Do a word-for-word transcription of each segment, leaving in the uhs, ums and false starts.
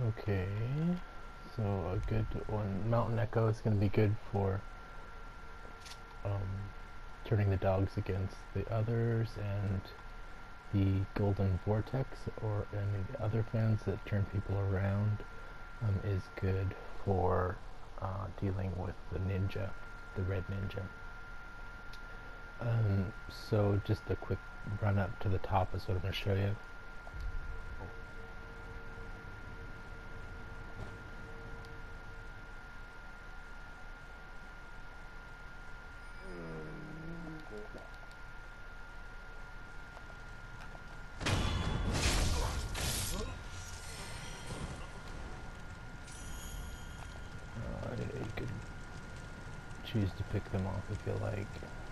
Okay, so a good one. Mountain Echo is going to be good for um, turning the dogs against the others, and the Golden Vortex or any other fans that turn people around um, is good for uh, dealing with the ninja, the red ninja. Um, so just a quick run up to the top is what I'm going to show you. Uh, you could choose to pick them off if you like.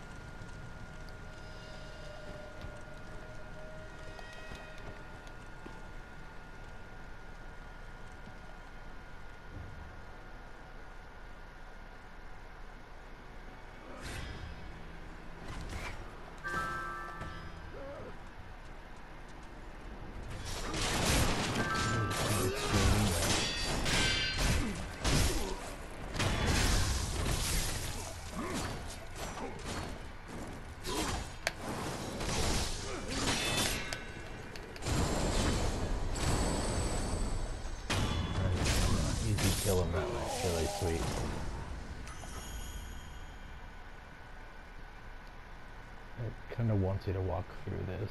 Kill him that way, it's really sweet. It kind of wants you to walk through this.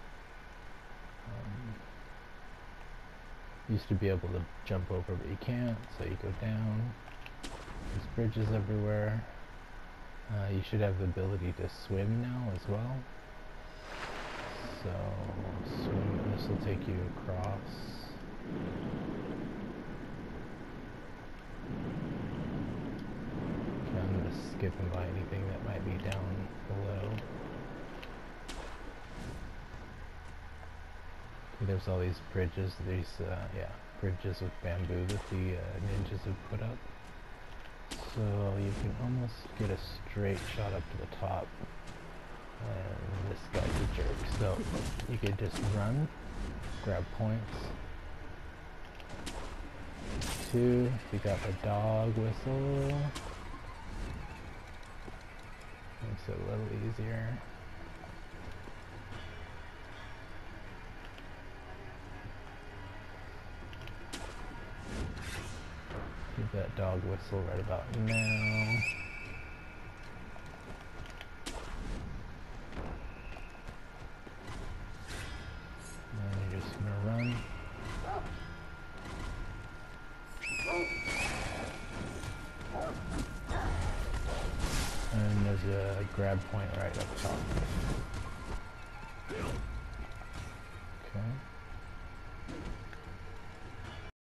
Um, used to be able to jump over, but you can't, so you go down. There's bridges everywhere. Uh, you should have the ability to swim now as well. So, swim, this will take you across. I'm just skipping by anything that might be down below. There's all these bridges, these, uh, yeah, bridges with bamboo that the uh, ninjas have put up. So you can almost get a straight shot up to the top. And this guy's a jerk, so you could just run, grab points. Two, you got the dog whistle. Makes it a little easier. Give that dog whistle right about now. And you're just gonna run. And there's a grab point right up top.